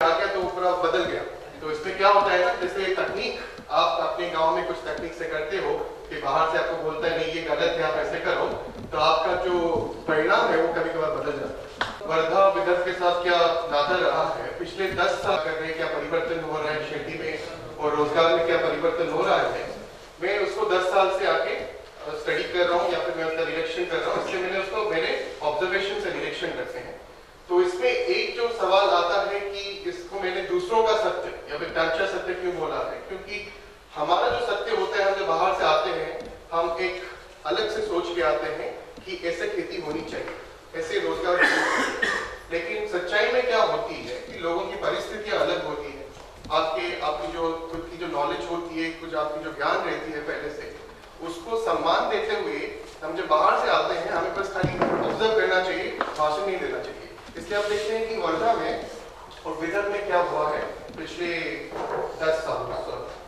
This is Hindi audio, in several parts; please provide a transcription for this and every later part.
आ गया तो वो पूरा बदल गया। तो इसमें क्या होता है ना, जैसे तकनीक आप अपने गांव में कुछ तकनीक से करते हो कि बाहर से आपको बोलता है नहीं ये गलत है आप ऐसे करो, तो आपका जो परिणाम है वो कभी कभार बदल जाता है। वर्धा विदर्भ के साथ क्या नाता रहा है, पिछले 10 साल कर रहे क्या परिवर्तन हो रहा है खेती में और रोजगार में क्या परिवर्तन हो रहा है, मैं उसको 10 साल से आके स्टडी कर रहा हूँ या फिर मैं उसका निरीक्षण कर रहा हूँ, इसलिए मैंने उसको मेरे ऑब्जर्वेशन से निरीक्षण करते हैं। तो इसमें एक जो सवाल आता है कि इसको मैंने दूसरों का सत्य या फिर टांचा सत्य क्यों बोला है, क्योंकि हमारा जो सत्य होता है, हम जो बाहर से आते हैं हम एक अलग से सोच के आते हैं कि ऐसे खेती होनी चाहिए, ऐसे रोजगार होना चाहिए, लेकिन सच्चाई में क्या होती है कि लोगों की परिस्थितियां अलग होती है। आपकी जो खुद की जो नॉलेज होती है, कुछ आपकी जो ज्ञान रहती है पहले से, उसको सम्मान देते हुए हम जब बाहर से आते हैं हमें बस खाली ऑब्जर्व करना चाहिए, भाषण नहीं देना चाहिए। इसलिए आप देखते हैं कि वर्धा में और विदर्भ में क्या हुआ है पिछले 10 साल में।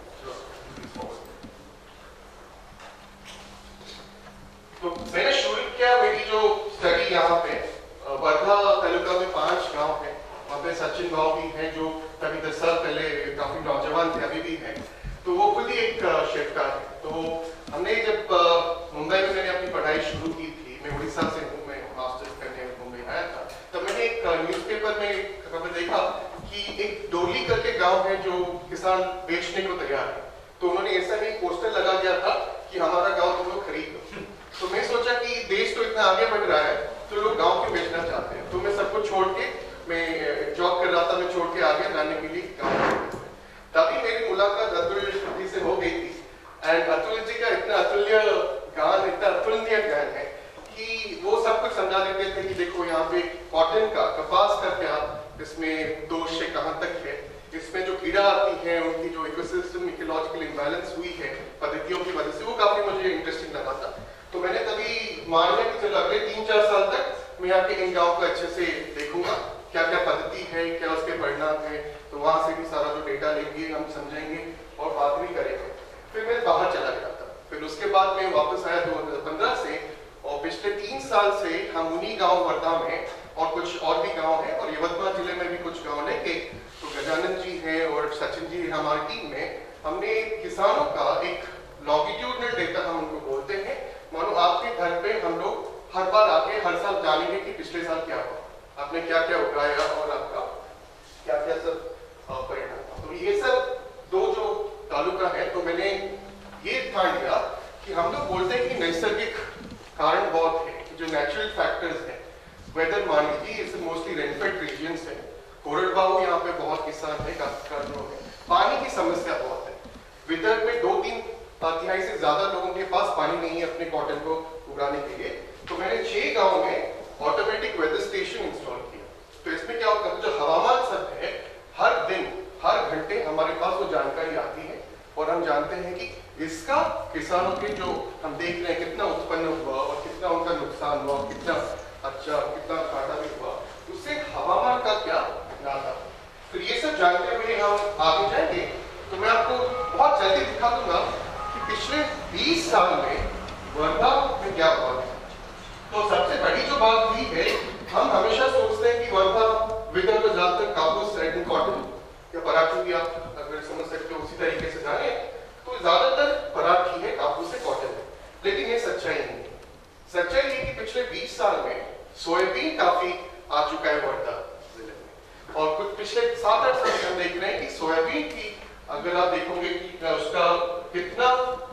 तो मैंने शुरू किया मेरी जो स्टडी यहाँ पे वर्धा तालुका में 5 गांव है, वहाँ पे सचिन गांव भी है जो कभी 10 साल पहले काफी नौजवान थे, अभी भी है। तो वो खुद ही एक शेफकार है। तो हमने जब मुंबई में मैंने अपनी पढ़ाई शुरू की थी, मैं उड़ीसा से हूँ, मैं मास्टर्स करने मुंबई आया था, तब मैंने एक न्यूज़पेपर में खबर देखा कि एक डोली करके गांव है जो किसान बेचने को तैयार है। तो उन्होंने ऐसा ही पोस्टर लगा दिया था कि हमारा गांव तुम लोग खरीद लो। तो मैं सोचा कि देश तो इतना आगे बढ़ रहा है तो लोग गांव क्यों बेचना चाहते हैं। तो मैं सब कुछ छोड़ के, मैं जॉब कर रहा था, मैं छोड़ के आ गया लाने के लिए गाँव। तभी मेरी मुलाकात अतुल जी से हो गई थी। एंड अतुल जी का इतना अतुल्य ज्ञान, इतना अतुलनीय ज्ञान है कि वो सब कुछ समझा देते थे कि देखो यहाँ पे कॉटन का, कपास का क्या इसमें दोष है, कहाँ तक है, इसमें जो कीड़ा आती है उनकी जो इकोसिस्टम इकोलॉजिकल इम्बैलेंस हुई है पद्धतियों की वजह से, वो काफी मुझे इंटरेस्टिंग लगा था। तो मैंने तभी मान लिया कि चलो अगले 3-4 साल तक मैं यहाँ के इन गाँव को अच्छे से देखूंगा, क्या क्या पद्धति है, क्या उसके परिणाम है। तो वहां से भी सारा जो डेटा लेंगे, हम समझेंगे और बात भी करेंगे। फिर मैं बाहर चला गया था। फिर उसके बाद मैं वापस आया 2015 से, और पिछले 3 साल से हम उन्हीं गांव वर्धा में और कुछ और भी गांव हैं और यवतमाल जिले में भी कुछ गांव लेके, तो गजानन जी हैं और सचिन जी हमारी टीम में, हमने किसानों का एक लॉन्गिट्यूडनल डेटा हम उनको बोलते हैं, मानो आपके घर पे हम लोग हर बार आके हर साल जानेंगे कि पिछले साल क्या हुआ, आपने क्या क्या उगाया और आपका क्या क्या सब परिणाम। तो ये सब 2 जो तालुका है, तो मैंने ये ठान लिया कि हम लोग बोलते हैं कि नैसर्गिक कारण बहुत है, जो नेचुरल फैक्टर्स हैं, वेदर मान लीजिए इसे मोस्टली रेनफेड रीजन्स है, कोरडवाहू यहाँ पे बहुत किसान है, काफी जो है, पानी की समस्या बहुत है। विदर्भ में 2-3 तिहाई से ज्यादा लोगों के पास पानी नहीं है अपने कॉटन को उगाने के लिए। तो मैंने 6 गाँव में ऑटोमेटिक वेदर स्टेशन इंस्टॉल किया। तो इसमें क्या होता है, जो हवामान सब है हर दिन हर घंटे हमारे पास वो जानकारी आती है और हम जानते हैं कि इसका किसानों के जो हम देख रहे हैं कितना उत्पन्न हुआ और कितना उनका नुकसान हुआ, कितना अच्छा कितना घाटा भी हुआ, उससे हवामान का क्या नाता। तो ये सब जानते हुए हम आगे जाएंगे। तो मैं आपको बहुत जल्दी दिखा दूंगा कि पिछले 20 साल में वर्धा में क्या हुआ है। तो सबसे बड़ी जो बात हुई है, हम हमेशा सोचते हैं कि वर्धा विदर्भ में ज्यादातर कापूस एंड कॉटन या पराठी भी आप अगर समझ सकते हो उसी तरीके से जाने, तो ज्यादातर पराठी है, कापूस से कॉटन है। लेकिन ये सच्चाई नहीं है। सच्चाई ये कि पिछले 20 साल में सोयाबीन काफी आ चुका है वर्धा जिले में, और कुछ पिछले 7-8 साल से हम देख रहे हैं कि सोयाबीन की अगर आप देखोगे कि उसका कितना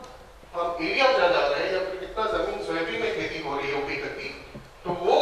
हम एरिया जा रहा है या फिर कितना जमीन सोयाबीन में खेती हो रही है ऊपी करती, तो वो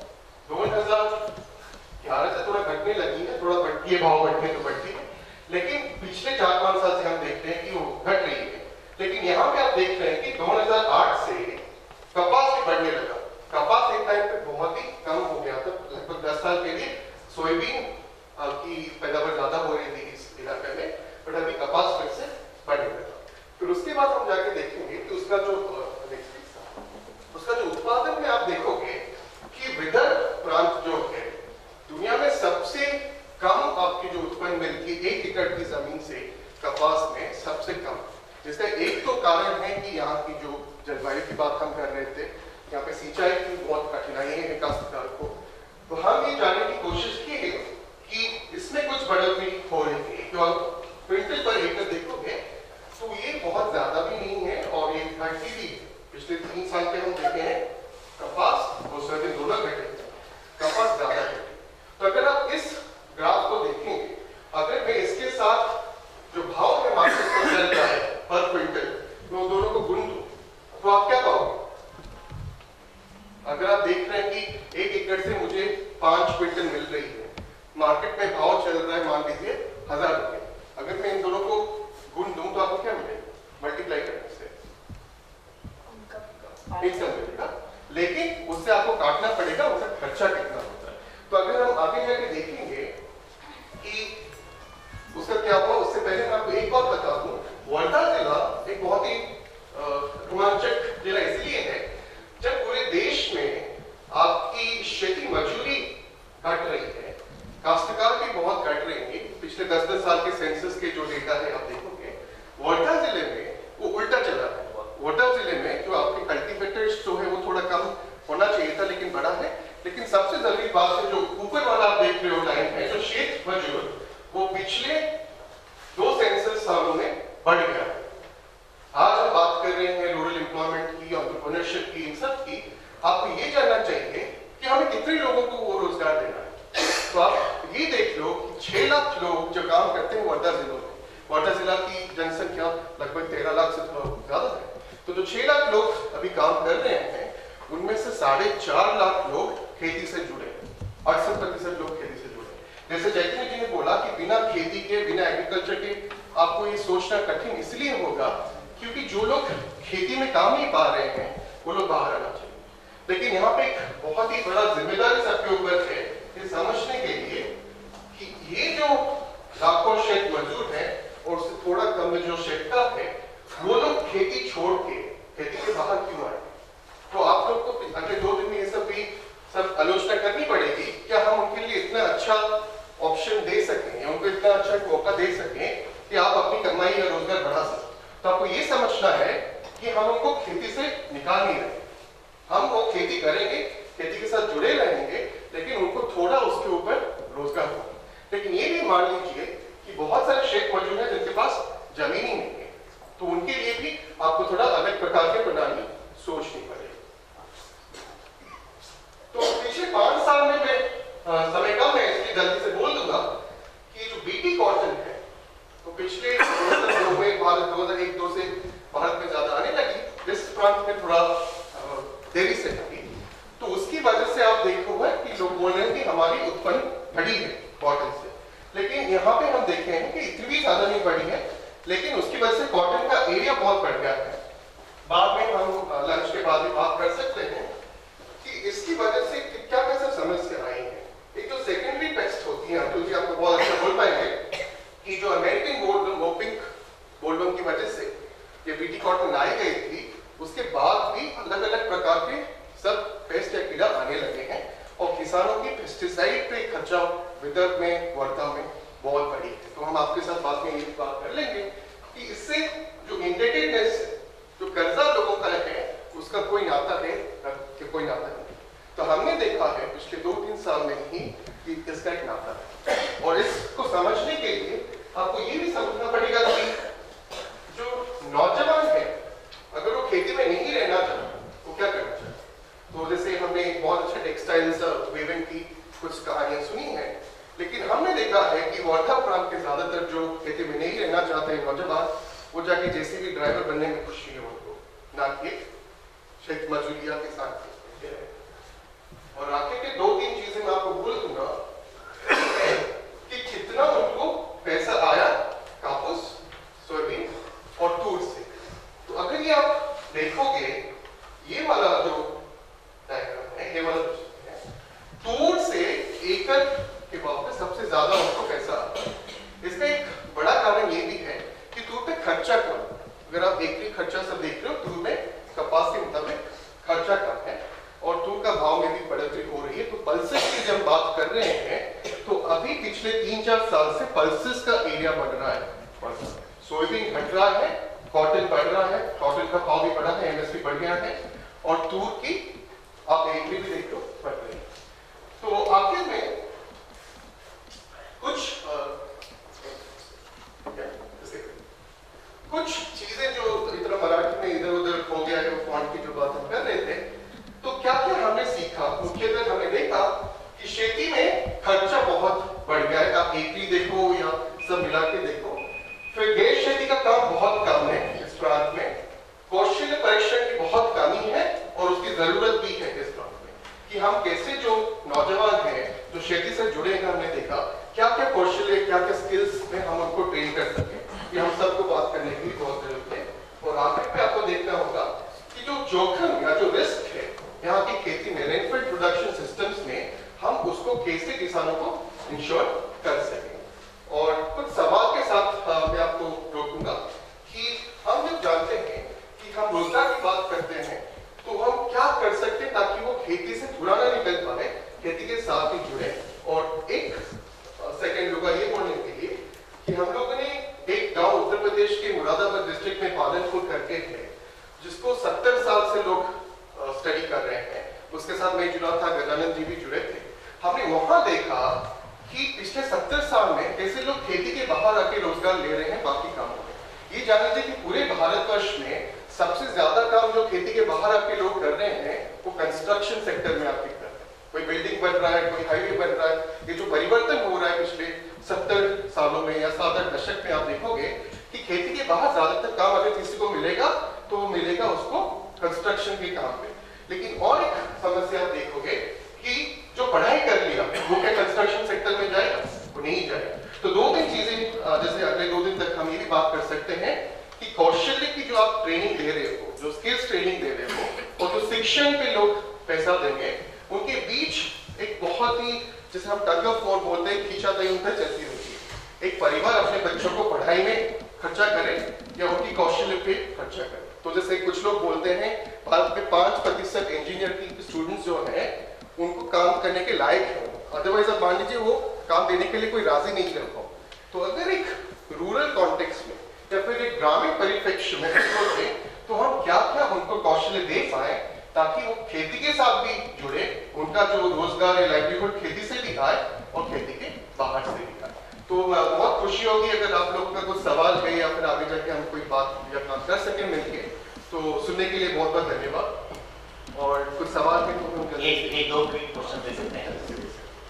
2011 से थोड़ा घटने लगी है, थोड़ा बढ़ती है, भाव बढ़ने तो बढ़ती है, लेकिन पिछले 4-5 साल से हम देखते हैं कि वो घट रही है। लेकिन यहाँ पे आप देख रहे हैं कि 2008 से कपास भी बढ़ने लगा। कपास एक टाइम पे बहुत ही कम हो गया था, लगभग 10 साल के लिए सोयाबीन की पैदावार ज्यादा हो रही थी इस इलाके में, बट अभी कपास फिर से बढ़ने लगा। फिर उसके बाद हम जाके देखेंगे कि उसका जो उत्पादन में आप देखोगे कि विदर्भ प्रांत जो है दुनिया में सबसे कम आपकी जो उत्पन्न मिलती है 1 एकड़ की जमीन से कपास में सबसे कम। जिसका एक तो कारण है कि यहाँ की जो जलवायु की बात हम कर रहे थे, यहाँ पे सिंचाई की बहुत कठिनाइयां है काश्तकार को। तो हम ये जानने की कोशिश की है कि इसमें कुछ बढ़ोतरी 5 क्विंटल मिल रही है, मार्केट में भाव चल रहा है मान लीजिए 1000 रुपये, अगर मैं इन दोनों को गुण दूं तो आपको क्या मिलेगा? मल्टीप्लाई करने से इनकम मिलेगा, लेकिन उससे आपको काटना पड़ेगा उसका खर्चा कितना होता है। तो अगर हम आगे जाके देखेंगे कि उसका क्या हुआ, उससे पहले मैं आपको एक बात बता दूं, वर्धा जिला एक बहुत ही रोमांचक जिला इसलिए है, जब पूरे देश में आपकी खेती मजदूरी घट रही है, काश्तकार भी बहुत घट रही है, पिछले 10-10 साल के सेंसस के जो डेटा है आप देखोगे, वर्धा जिले में वो उल्टा चला है। वर्धा जिले में जो आपके कल्टीवेटर्स जो है वो थोड़ा कम होना चाहिए था लेकिन बढ़ा है, लेकिन सबसे जरूरी बात है जो ऊपर वाला आप देख रहे हो लाइन है, जो शेत मजदूर वो पिछले 2 सेंसस सालों में बढ़ गया है। आज हम बात कर रहे हैं रूरल एम्प्लॉयमेंट की, एंटरप्रेन्योरशिप की, इन सब की। आपको ये जानना चाहिए कि हमें कितने लोगों को वो रोजगार देना है। तो आप ये देख लो कि 6 लाख लोग जो काम करते हैं वर्धा जिलों में, वर्धा जिला की जनसंख्या लगभग 13 लाख से ज्यादा है, तो जो 6 लाख लोग अभी काम कर रहे हैं उनमें से 4.5 लाख लोग खेती से जुड़े हैं, 68% लोग खेती से जुड़े हैं। जैसे चैतन्य जी ने बोला कि बिना खेती के, बिना एग्रीकल्चर के आपको ये सोचना कठिन इसलिए होगा क्योंकि जो लोग खेती में काम नहीं पा रहे हैं वो लोग बाहर आना चाहिए। लेकिन यहाँ पे एक बहुत ही बड़ा जिम्मेदारी सबके ऊपर है ये समझने के लिए कि ये जो लाखों शेत मजदूर हैं और उससे थोड़ा कम में जो शेतकार है, वो लोग खेती छोड़ के खेती के बाहर क्यों आए। तो आप लोग को अगले 2 दिन में ये सब आलोचना करनी पड़ेगी, क्या हम उनके लिए इतना अच्छा ऑप्शन दे सकें या उनको इतना अच्छा मौका दे सकें कि आप अपनी कमाई या रोजगार बढ़ा सकें। तो आपको ये समझना है कि हम उनको खेती से निकाल नहीं रहे, हम वो खेती करेंगे, खेती के साथ जुड़े रहेंगे, लेकिन उनको थोड़ा उसके ऊपर रोजगार होगा। लेकिन ये भी मान लीजिए कि बहुत सारे शेख मौजूद हैं जिनके पास जमीन ही नहीं है, तो उनके लिए भी आपको थोड़ा अलग प्रकार के प्रणाली सोचनी पड़ेगी। तो पिछले 5 साल में मैं समय कम है इसलिए जल्दी से बोल दूंगा कि जो बीटी कॉटन है तो पिछले 2002 में भारत 2001-2 से भारत में ज्यादा आने लगी, इस प्रांत में थोड़ा देरी से आई, तो उसकी वजह से आप देखोगे कि लोग बोल रहे हैं कि हमारी उत्पन्न बढ़ी है कॉटन से, लेकिन यहाँ पे हम देखे हैं कि इतनी भी ज्यादा नहीं बढ़ी है, लेकिन उसकी वजह से कॉटन का एरिया बहुत बढ़ गया है। बाद में हम लंच के बाद भी बात कर सकते हैं कि इसकी वजह से क्या क्या सब समस्या आई है। एक जो सेकेंडरी पेस्ट होती है, अतुल जी आपको बहुत अच्छा बोल पाएंगे कि जो अमेरिकन बोलवर्म की वजह से ये बीटी कॉटन लाई गई थी, उसके बाद भी अलग अलग प्रकार के सब पेस्ट या कीड़ा आने लगे हैं और किसानों की पेस्टिसाइड पे खर्चा विदर्भ में, वर्धा में बहुत बड़ी है। तो हम आपके साथ बाद में ये बात कर लेंगे कि इससे जो इंडेटेडनेस है, जो कर्जा लोगों का है, उसका कोई नाता है कि कोई नाता नहीं। तो हमने देखा है पिछले 2-3 साल में ही कि इसका एक नाता है, और इसको समझने के लिए आपको ये भी समझना पड़ेगा कि जो नौजवान है अगर वो खेती में नहीं रहना चाहता वो क्या करना चाहिए। तो जैसे हमने बहुत अच्छे टेक्सटाइल्स वेविंग की कुछ कहानियां सुनी है, लेकिन हमने देखा है कि वर्धा प्रांत के ज्यादातर जो खेती में नहीं रहना चाहते हैं नौजवान, वो जाके जेसीबी ड्राइवर बनने में खुशी है उनको, ना कि शेख मजदूरिया किसान। और आगे के 2-3 चीजें मैं आपको बोल दूंगा कि कितना उनको पैसा आया कापूस, सोयाबीन और तूर से। तो अगर ये आप देखोगे, ये वाला जो डायग्राम है, ये वाला है, तूर से एकड़ के भाव में सबसे ज्यादा उनको पैसा आता है। इसका एक बड़ा कारण ये भी है कि तूर पे खर्चा कम। अगर आप एकरी खर्चा सब देख रहे हो, तूर में कपास के मुताबिक खर्चा कम है और तूर का भाव में भी बढ़ोतरी हो रही है। तो पल्सेस की जब बात कर रहे हैं तो अभी पिछले 3-4 साल से पल्सेस का एरिया बढ़ रहा है, सोयाबीन घट रहा है, कॉटन बढ़ रहा है, कॉटन का भाव भी बढ़ा है, एमएसपी बढ़ गया है, और तूर की आप एकरी भी देख लो बढ़ रही है। तो आखिर में कुछ चीजें जो इतना मराठी में इधर उधर हो गया है, फॉन्ट की जो बात हम कर रहे थे, तो क्या क्या हमने सीखा। मुख्यतः हमने देखा कि खेती में खर्चा बहुत बढ़ गया है, आप एकरी देखो या सब मिला के देखो। फिर गैर खेती का काम बहुत कम है इस प्रांत में, कौशल्य परीक्षण की बहुत कमी है और उसकी जरूरत भी है इस प्रांत में कि हम कैसे जो नौजवान हैं खेती से जुड़े हैं हमने देखा क्या क्या कौशल है, क्या क्या स्किल्स में हम उनको ट्रेन कर सकें, ये हम सबको बात करने की बहुत जरूरत है। और आखिर में आपको देखना होगा कि जो जोखिम या जो रिस्क है यहाँ की खेती में, रेनफेड प्रोडक्शन सिस्टम्स में, हम उसको कैसे किसानों को इंश्योर कर सकें। और कुछ सवाल के साथ मैं आपको रोकूंगा कि हम जब जानते हैं कि हम रोजगार की बात करते हैं तो हम क्या कर सकते हैं ताकि वो खेती से जुड़ा ना निकल पाए, खेती के साथ ही जुड़े। और एक सेकंड लूंगा ये बोलने के लिए कि हम लोगों ने एक गांव उत्तर प्रदेश के मुरादाबाद डिस्ट्रिक्ट में पालनपुर करके है, जिसको 70 साल से लोग स्टडी कर रहे हैं। उसके साथ मैं जुड़ा था, गजानंद जी भी जुड़े थे। हमने वहां देखा कि पिछले 70 साल में कैसे लोग खेती के बाहर आके रोजगार ले रहे हैं बाकी कामों में। ये जान लीजिए कि पूरे भारतवर्ष में सबसे ज्यादा काम जो खेती के बाहर आके लोग कर रहे हैं वो कंस्ट्रक्शन सेक्टर में आके कर रहे हैं। कोई बिल्डिंग बन रहा है, कोई हाईवे बन रहा है। ये जो परिवर्तन हो रहा है पिछले 70 सालों में या 7-8 दशक में, आप देखोगे कि खेती के बाहर ज्यादातर काम अगर किसी को मिलेगा तो वो मिलेगा उसको कंस्ट्रक्शन के काम पे। लेकिन और एक समस्या आप देखोगे कि जो पढ़ाई कर लिया वो क्या कंस्ट्रक्शन सेक्टर में जाएगा? वो नहीं जाएगा। तो 2-3 चीजें जैसे अगले 2 दिन तक हम ये भी बात कर सकते हैं कि कौशल्य की जो आप ट्रेनिंग दे रहे हो, जो स्किल्स ट्रेनिंग दे रहे हो, और जो शिक्षण पे लोग पैसा देंगे, उनके बीच एक बहुत ही, जैसे हम टग ऑफ वॉर बोलते हैं, खींचाताई उनका चलती होती है। एक परिवार अपने बच्चों को पढ़ाई में खर्चा करे या उनकी कौशल्य पे खर्चा करे। तो जैसे कुछ लोग बोलते हैं भारत में 5% इंजीनियर की स्टूडेंट्स जो है उनको काम करने के लायक है, अदरवाइज आप मान लीजिए वो काम देने के लिए कोई राजी नहीं कर पाओ। तो अगर एक रूरल कॉन्टेक्स्ट में या फिर एक ग्रामीण परिप्रेक्ष्य में सोचे तो हम क्या क्या उनको कौशल्य दे पाए ताकि वो खेती के साथ भी जुड़े, उनका जो रोजगार है, लाइवलीहुड खेती से भी आए और खेती के बाहर से भी आए। तो बहुत खुशी होगी अगर आप लोगों का कुछ सवाल है या फिर आगे जाके हम कोई बात या काम कर सके मिलके। तो सुनने के लिए बहुत बहुत धन्यवाद। और कुछ सवाल है तो हम एक दो क्वेश्चन दे सकते हैं।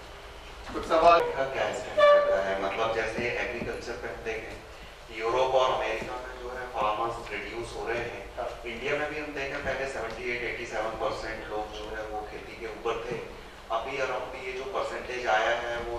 कुछ सवाल क्या करता है, मतलब जैसे एग्रीकल्चर पे हम देखें यूरोप और अमेरिका में जो है फार्मर्स रिड्यूस हो रहे हैं। इंडिया में भी हम देखें पहले 78-87% लोग जो है वो खेती के ऊपर थे। अभी अराउंड ये जो परसेंटेज आया है वो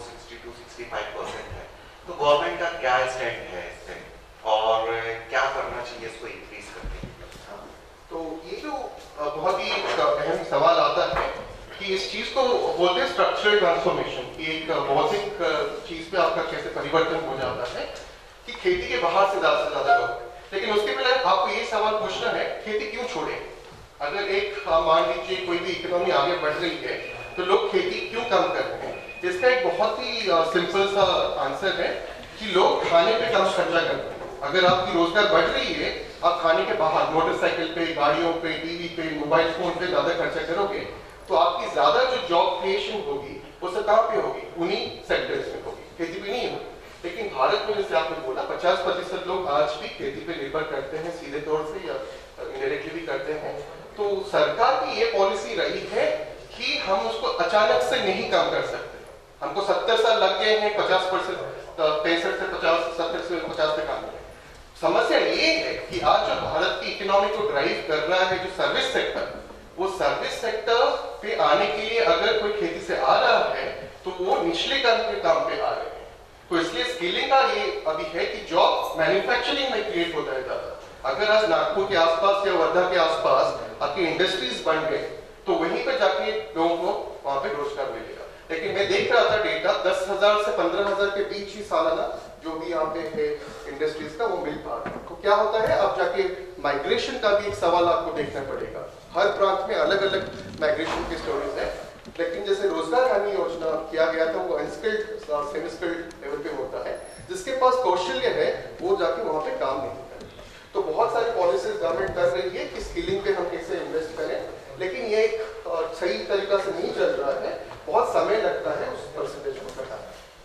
60-65% है। तो गवर्नमेंट का क्या स्टैंड है इस पे और क्या करना चाहिए इसको इंक्रीज करने के लिए? तो ये जो बहुत ही अहम सवाल आता है कि इस चीज को बोलते हैं स्ट्रक्चरल ट्रांसफॉर्मेशन, कि एक भौतिक चीज पे आपका कैसे परिवर्तन हो जाता है कि खेती के बाहर से ज्यादा लोग। लेकिन उसके पहले आपको ये सवाल पूछना है खेती क्यों छोड़े। अगर एक मान लीजिए कोई भी इकोनॉमी आगे बढ़ रही है तो लोग खेती क्यों कम कर रहे हैं? इसका एक बहुत ही सिंपल सा आंसर है कि लोग खाने पे कम खर्चा करते हैं। अगर आपकी रोजगार बढ़ रही है, आप खाने के बाहर मोटरसाइकिल पे, गाड़ियों पे, टीवी पे, मोबाइल फोन पे ज्यादा खर्चा करोगे तो आपकी ज्यादा जो जॉब क्रिएशन होगी वो सब कहाँ पे होगी? उन्हीं सेक्टर्स में होगी, खेती पे नहीं होगी। लेकिन भारत में जैसे आपने बोला 50% लोग आज भी खेती पे निर्भर करते हैं, सीधे तौर से या इनडायरेक्टली भी करते हैं। तो सरकार की ये पॉलिसी रही है कि हम उसको अचानक से नहीं कम कर सकते। हमको 70 साल लग गए हैं 50%, 65 से 50, 70 से 50 तक आने में। समस्या ये है कि आज जो भारत की इकोनॉमी को ड्राइव कर रहा है जो सर्विस सेक्टर, वो सर्विस सेक्टर पे आने के लिए अगर कोई खेती से आ रहा है तो वो निचले काम पे आ रहे हैं। तो इसलिए स्किलिंग का ये अभी है कि जॉब मैन्युफैक्चरिंग में क्रिएट होता है ज्यादा। अगर आज नागपुर के आसपास या वर्धा के आसपास आपकी इंडस्ट्रीज बन गए तो वहीं पे जाके लोगों को वहां पे रोजगार मिलेगा। लेकिन मैं देख रहा था डेटा 10,000 से 15,000 के बीच ही सालाना जो भी यहाँ पे है इंडस्ट्रीज का वो मिल पा रहा है। तो क्या होता है, अब जाके माइग्रेशन का भी एक सवाल आपको देखना पड़ेगा। हर प्रांत में अलग अलग माइग्रेशन की स्टोरीज है। लेकिन जैसे रोजगार हमी योजना किया गया था वो अनस्किल्ड सेमी स्किल्ड लेवल पे होता है, जिसके पास कौशल्य है वो जाके वहां पे काम नहीं करता। तो बहुत सारी पॉलिसीज गवर्नमेंट कर रही है कि स्किलिंग पे हम कैसे इन्वेस्ट करें, लेकिन ये एक सही तरीका से नहीं चल रहा है, बहुत समय लगता है उस परसेंटेज को घटाने।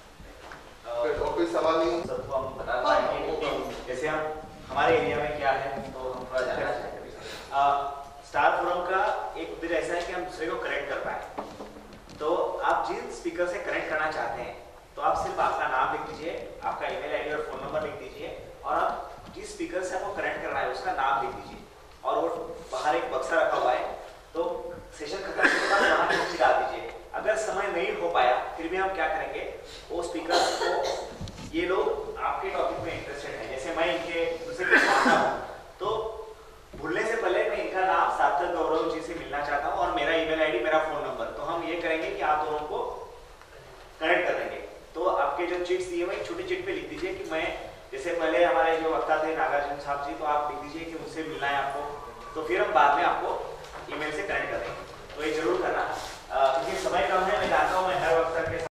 और कोई सवाल नहीं सबको हम बता पाएंगे जैसे हम हमारे एरिया में क्या है तो हम थोड़ा जानना चाहेंगे। स्टार फोरम का एक उद्देश्य ऐसा है कि हम दूसरे को कनेक्ट कर पाए। तो आप जिन स्पीकर से कनेक्ट करना चाहते हैं तो आप सिर्फ आपका नाम लिख दीजिए, आपका ईमेल आईडी और फोन नंबर लिख दीजिए और आप जिस स्पीकर से आपको कनेक्ट करना है उसका नाम लिख दीजिए और वो बाहर एक बक्सा रखा हुआ है तो सेशन खत्म होने के बाद वहां नीचे डाल दीजिए। अगर समय नहीं हो पाया फिर भी हम क्या करेंगे, वो स्पीकर को ये लोग आपके टॉपिक में इंटरेस्टेड है, जैसे मैं इनके दूसरे कुछ मानता हूँ, तो भूलने से पहले मैं इनका नाम सार्थक गौरव जी से मिलना चाहता हूँ और मेरा ईमेल आईडी, मेरा फोन नंबर, तो हम ये करेंगे कि आप दोनों को कनेक्ट कर देंगे। तो आपके जो चिट्स दिए हुए छोटी चिट पे लिख दीजिए कि मैं, जैसे पहले हमारे जो वक्ता थे नागार्जुन साहब जी, तो आप लिख दीजिए कि मुझसे मिलना है आपको, तो फिर हम बाद में आपको ईमेल से कनेक्ट करेंगे। तो ये जरूर करना, क्योंकि समय कम है, मैं जानता हूँ मैं हर वक्त के